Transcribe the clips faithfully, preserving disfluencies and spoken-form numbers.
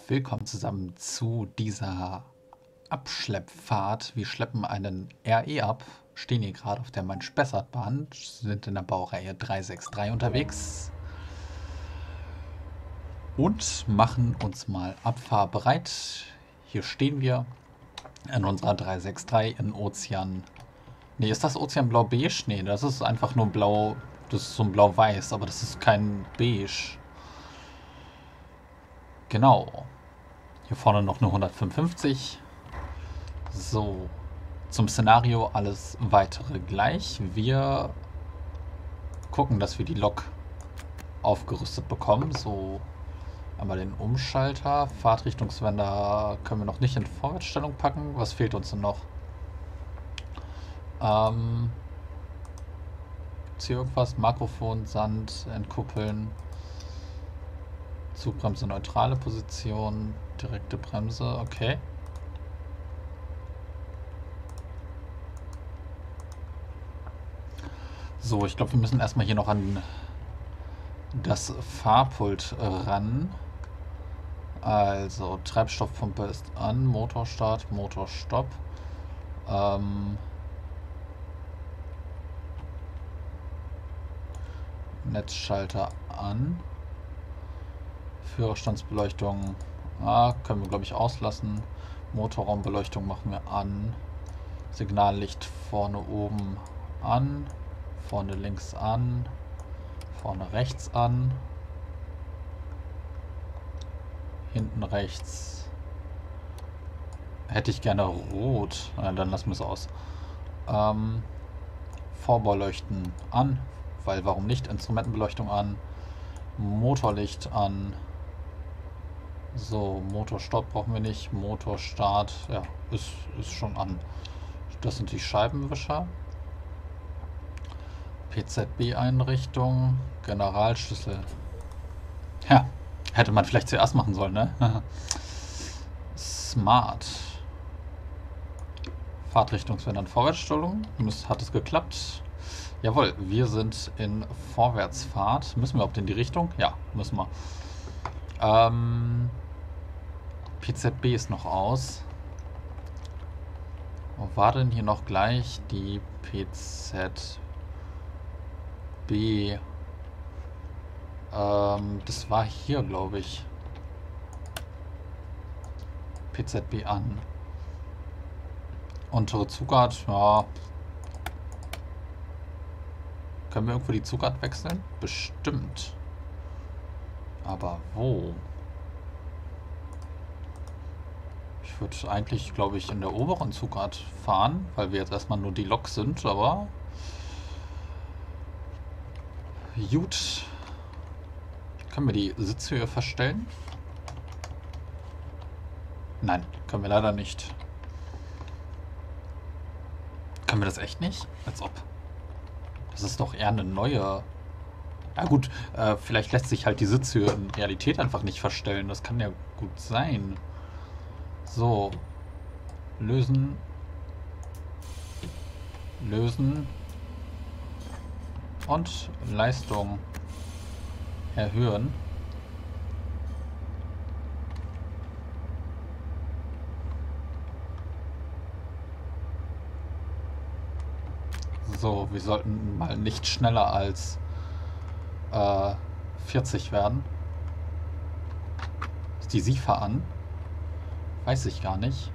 Willkommen zusammen zu dieser Abschleppfahrt. Wir schleppen einen R E ab, stehen hier gerade auf der Main-Spessart-Bahn, sind in der Baureihe drei sechs drei unterwegs und machen uns mal abfahrbereit. Hier stehen wir in unserer drei sechs drei in Ozean. Nee, ist das Ozean blau-beige? Nee, das ist einfach nur blau. Das ist so ein blau-weiß, aber das ist kein beige. Genau. Hier vorne noch eine hundertfünfundfünfzig. So, zum Szenario alles weitere gleich. Wir gucken, dass wir die Lok aufgerüstet bekommen. So, einmal den Umschalter. Fahrtrichtungswender können wir noch nicht in Vorwärtsstellung packen. Was fehlt uns denn noch? Ähm, gibt's hier irgendwas? Makrofon, Sand, entkuppeln. Zugbremse, neutrale Position. Direkte Bremse, okay. So, ich glaube, wir müssen erstmal hier noch an das Fahrpult ran. Also, Treibstoffpumpe ist an, Motorstart, Motorstopp. Ähm, Netzschalter an. Führerstandsbeleuchtung ah, können wir, glaube ich, auslassen. Motorraumbeleuchtung machen wir an. Signallicht vorne oben an. Vorne links an. Vorne rechts an. Hinten rechts. Hätte ich gerne rot. Na, dann lassen wir es aus. Ähm, Vorbauleuchten an. Weil warum nicht? Instrumentenbeleuchtung an. Motorlicht an. So, Motorstopp brauchen wir nicht. Motorstart, ja, ist, ist schon an. Das sind die Scheibenwischer. P Z B-Einrichtung. Generalschlüssel. Ja, hätte man vielleicht zuerst machen sollen, ne? Smart. Fahrtrichtungswender in Vorwärtsstellung. Hat es geklappt? Jawohl, wir sind in Vorwärtsfahrt. Müssen wir überhaupt in die Richtung? Ja, müssen wir. Ähm, P Z B ist noch aus. Wo war denn hier noch gleich die P Z B? Ähm, das war hier, glaube ich. P Z B an. Untere Zugart, ja. Können wir irgendwo die Zugart wechseln? Bestimmt. Aber wo? Ich würde eigentlich, glaube ich, in der oberen Zugart fahren, weil wir jetzt erstmal nur die Lok sind, aber gut. Können wir die Sitzhöhe verstellen? Nein, können wir leider nicht. Können wir das echt nicht? Als ob. Das ist doch eher eine neue... Ja gut, äh, vielleicht lässt sich halt die Sitzhöhe in Realität einfach nicht verstellen. Das kann ja gut sein. So. Lösen. Lösen. Und Leistung erhöhen. So, wir sollten mal nicht schneller als äh, vierzig werden. Ist die SIFA an? Weiß ich gar nicht.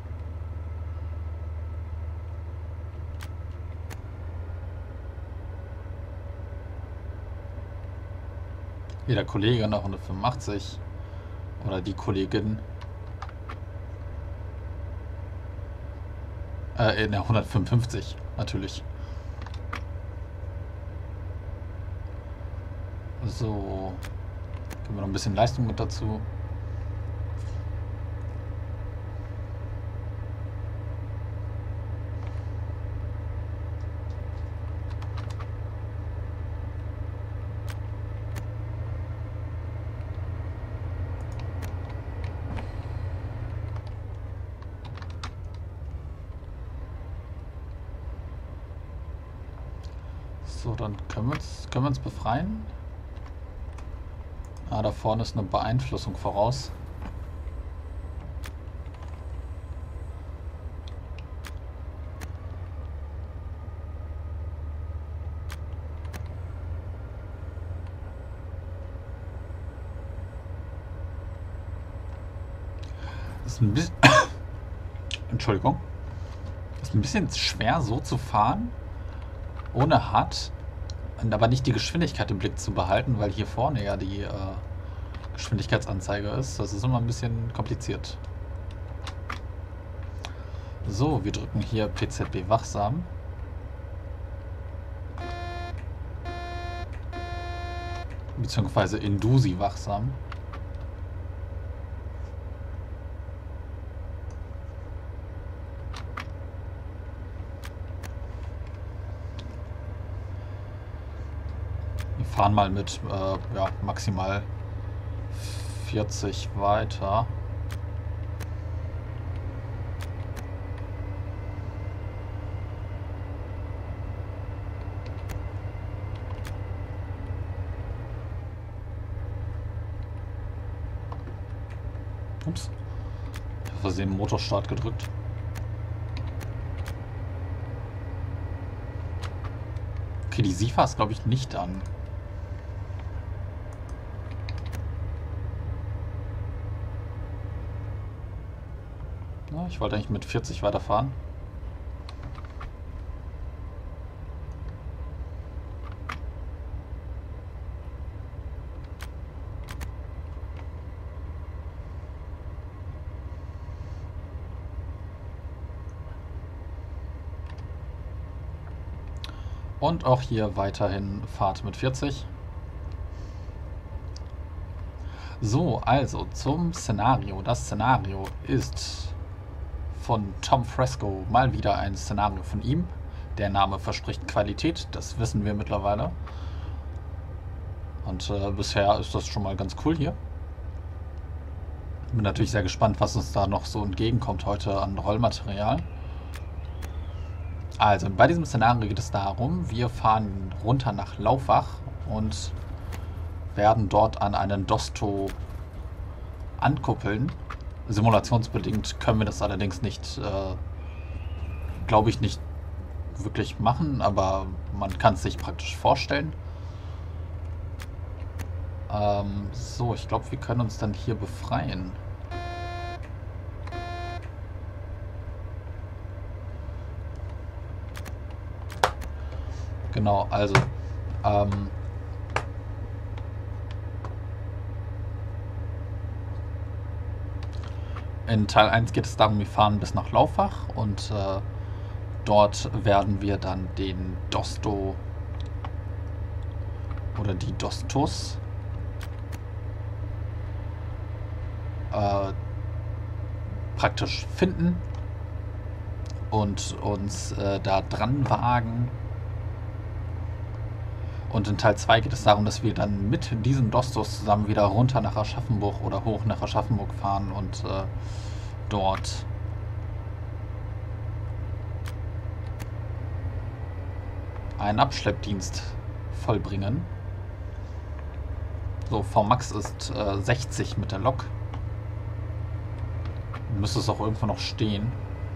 Hier der Kollege nach hundertfünfundachtzig. Oder die Kollegin. Äh, in der hundertfünfundfünfzig, natürlich. So. Geben wir noch ein bisschen Leistung mit dazu. So, dann können wir uns, können wir uns befreien. Ah, da vorne ist eine Beeinflussung voraus. Ist ein bisschen... Entschuldigung. Ist ein bisschen schwer so zu fahren, ohne H U D, aber nicht die Geschwindigkeit im Blick zu behalten, weil hier vorne ja die äh, Geschwindigkeitsanzeige ist. Das ist immer ein bisschen kompliziert. So, wir drücken hier P Z B wachsam. Beziehungsweise Indusi wachsam. Wir fahren mal mit äh, ja, maximal vierzig weiter. Ups. Ich habe versehen Motorstart gedrückt. Okay, die SIFA ist glaube ich nicht an. Na, ich wollte eigentlich mit vierzig weiterfahren. Und auch hier weiterhin Fahrt mit vierzig. So, also zum Szenario. Das Szenario ist von Tom Fresco, mal wieder ein Szenario von ihm. Der Name verspricht Qualität, das wissen wir mittlerweile. Und äh, bisher ist das schon mal ganz cool hier. Bin natürlich sehr gespannt, was uns da noch so entgegenkommt heute an Rollmaterial. Also, bei diesem Szenario geht es darum, wir fahren runter nach Laufach und werden dort an einen Dosto ankuppeln. Simulationsbedingt können wir das allerdings nicht, äh, glaube ich, nicht wirklich machen, aber man kann es sich praktisch vorstellen. Ähm, so, ich glaube, wir können uns dann hier befreien. Genau, also ähm, in Teil eins geht es darum, wir fahren bis nach Laufach und äh, dort werden wir dann den Dosto oder die Dostos äh, praktisch finden und uns äh, da dran wagen. Und in Teil zwei geht es darum, dass wir dann mit diesen Dostos zusammen wieder runter nach Aschaffenburg oder hoch nach Aschaffenburg fahren und äh, dort einen Abschleppdienst vollbringen. So, V Max ist äh, sechzig mit der Lok. Müsste es auch irgendwo noch stehen.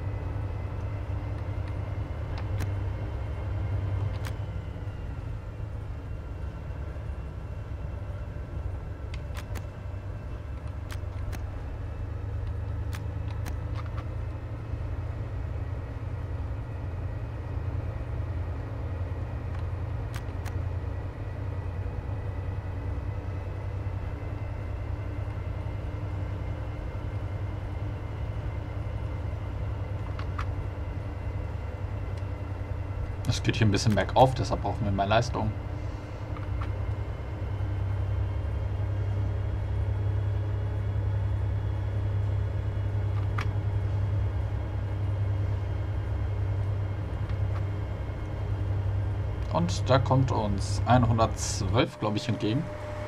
Es geht hier ein bisschen bergauf, deshalb brauchen wir mehr Leistung. Und da kommt uns hundertzwölf, glaube ich, entgegen.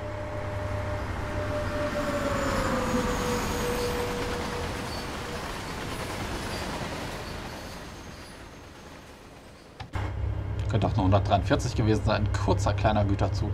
Könnte auch nur hundertdreiundvierzig gewesen sein. Ein kurzer, kleiner Güterzug.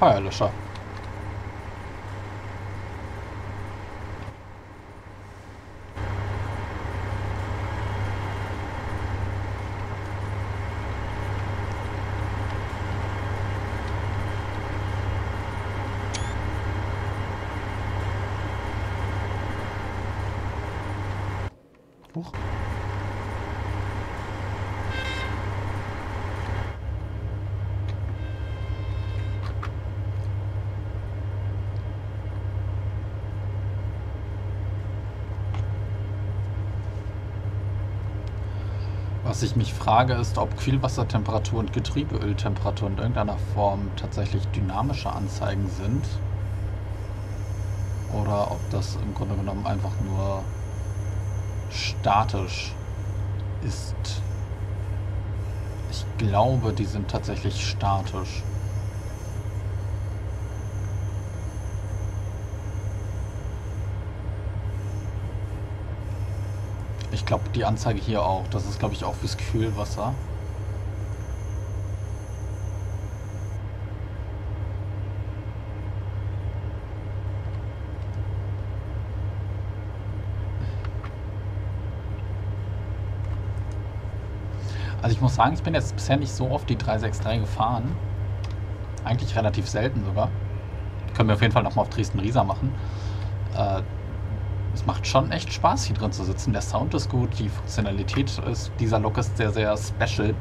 Feuerlöscher. Huch. Was ich mich frage, ist, ob Kühlwassertemperatur und Getriebeöltemperatur in irgendeiner Form tatsächlich dynamische Anzeigen sind. Oder ob das im Grunde genommen einfach nur statisch ist. Ich glaube, die sind tatsächlich statisch. Ich glaube, die Anzeige hier auch. Das ist, glaube ich, auch fürs Kühlwasser. Also ich muss sagen, ich bin jetzt bisher nicht so oft die drei sechs drei gefahren. Eigentlich relativ selten sogar. Können wir auf jeden Fall nochmal auf Dresden-Riesa machen. Äh, es macht schon echt Spaß, hier drin zu sitzen. Der Sound ist gut, die Funktionalität ist, dieser Lok ist sehr, sehr special.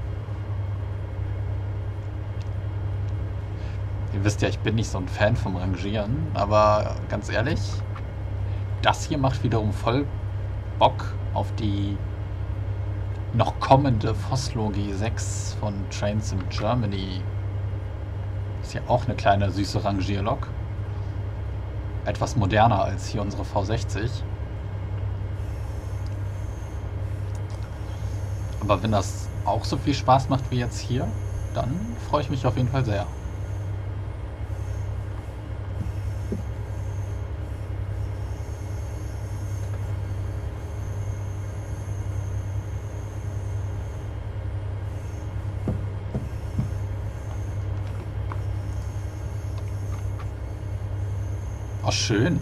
Ihr wisst ja, ich bin nicht so ein Fan vom Rangieren, aber ganz ehrlich, das hier macht wiederum voll Bock auf die noch kommende Vossloh G sechs von Trains in Germany. Ist ja auch eine kleine süße Rangierlok. Etwas moderner als hier unsere V sechzig. Aber wenn das auch so viel Spaß macht wie jetzt hier, dann freue ich mich auf jeden Fall sehr. Oh, schön.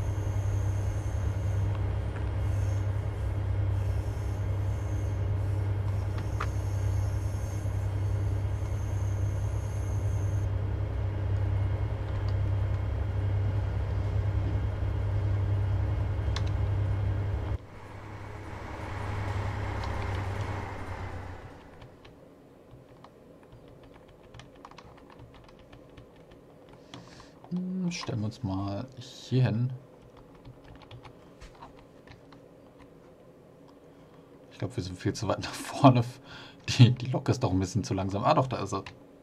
Hm, stellen wir uns mal hier hin. Ich glaube, wir sind viel zu weit nach vorne. Die, die Lok ist doch ein bisschen zu langsam. Ah doch, da ist er.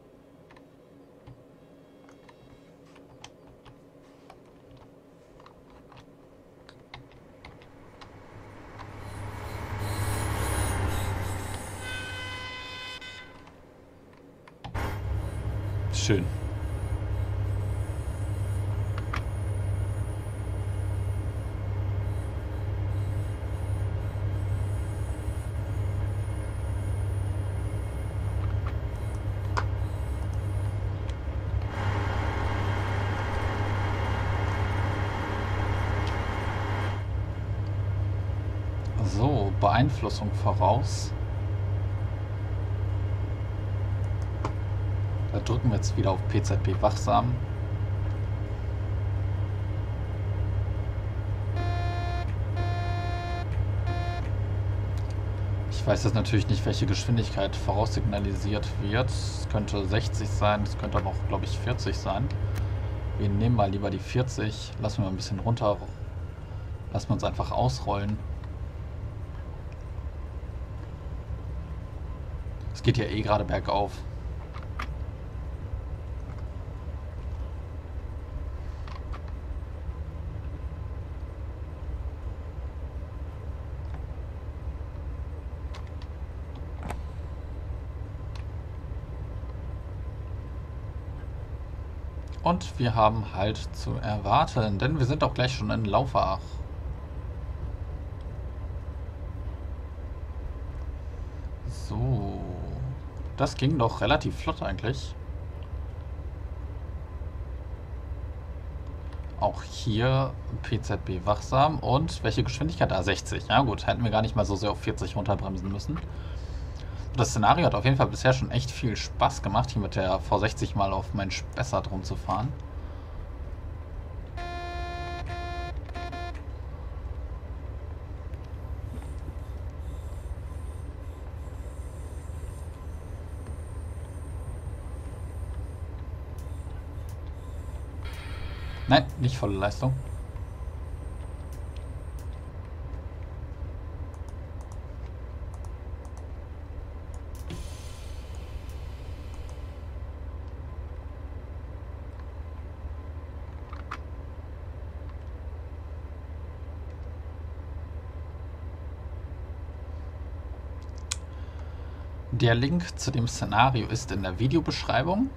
Schön. So, Beeinflussung voraus. Da drücken wir jetzt wieder auf P Z B wachsam. Ich weiß jetzt natürlich nicht, welche Geschwindigkeit voraussignalisiert wird. Es könnte sechzig sein, es könnte aber auch, glaube ich, vierzig sein. Wir nehmen mal lieber die vierzig. Lassen wir mal ein bisschen runter. Lassen wir uns einfach ausrollen. Es geht ja eh gerade bergauf. Und wir haben halt zu erwarten, denn wir sind auch gleich schon in Laufach. So, das ging doch relativ flott eigentlich. Auch hier P Z B wachsam. Und welche Geschwindigkeit da? sechzig. Ja gut, hätten wir gar nicht mal so sehr auf vierzig runterbremsen müssen. Das Szenario hat auf jeden Fall bisher schon echt viel Spaß gemacht, hier mit der V sechzig mal auf meinen Spessart rumzufahren. Nein, nicht volle Leistung. Der Link zu dem Szenario ist in der Videobeschreibung.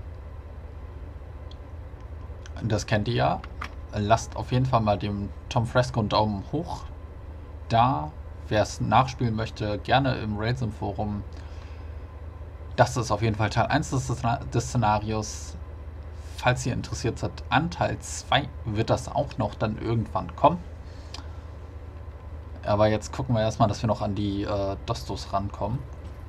Das kennt ihr ja. Lasst auf jeden Fall mal dem Tom Fresco einen Daumen hoch da. Wer es nachspielen möchte, gerne im Railsim Forum. Das ist auf jeden Fall Teil eins des, des Szenarios. Falls ihr interessiert seid an Teil zwei, wird das auch noch dann irgendwann kommen. Aber jetzt gucken wir erstmal, dass wir noch an die äh, Dostos rankommen.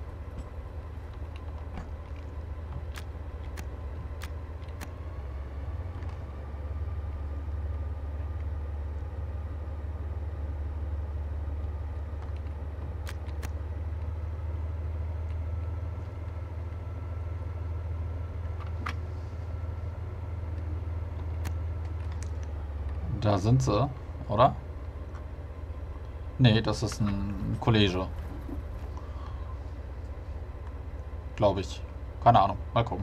Da sind sie, oder? Nee, das ist ein Kollege. Glaube ich. Keine Ahnung. Mal gucken.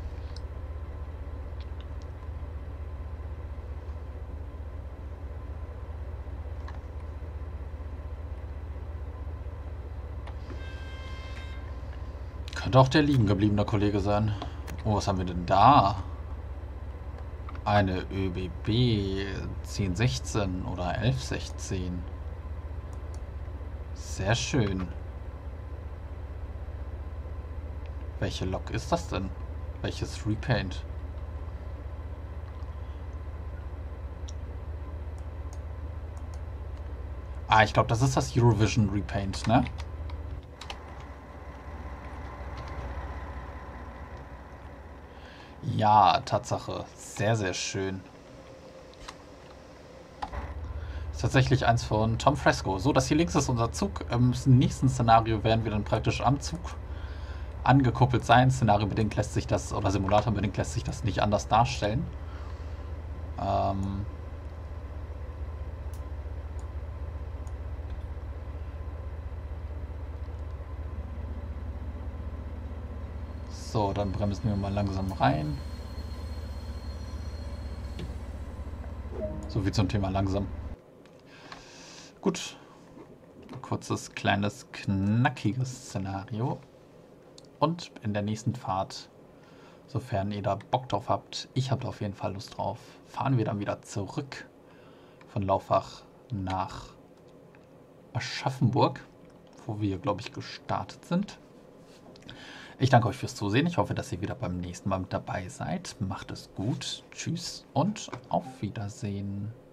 Könnte auch der liegen gebliebene Kollege sein. Oh, was haben wir denn da? Eine ÖBB zehn sechzehn oder elf sechzehn. Sehr schön. Welche Lok ist das denn? Welches Repaint? Ah, ich glaube, das ist das Eurovision Repaint, ne? Ja, Tatsache. Sehr, sehr schön. Ist tatsächlich eins von Tom Fresco. So, das hier links ist unser Zug. Im nächsten Szenario werden wir dann praktisch am Zug angekuppelt sein. Szenario-bedingt lässt sich das, oder Simulator-bedingt lässt sich das nicht anders darstellen. Ähm... So, dann bremsen wir mal langsam rein. So viel zum Thema langsam. Gut. Kurzes, kleines, knackiges Szenario. Und in der nächsten Fahrt, sofern ihr da Bock drauf habt, ich habe auf jeden Fall Lust drauf, fahren wir dann wieder zurück von Laufach nach Aschaffenburg, wo wir, glaube ich, gestartet sind. Ich danke euch fürs Zusehen. Ich hoffe, dass ihr wieder beim nächsten Mal mit dabei seid. Macht es gut. Tschüss und auf Wiedersehen.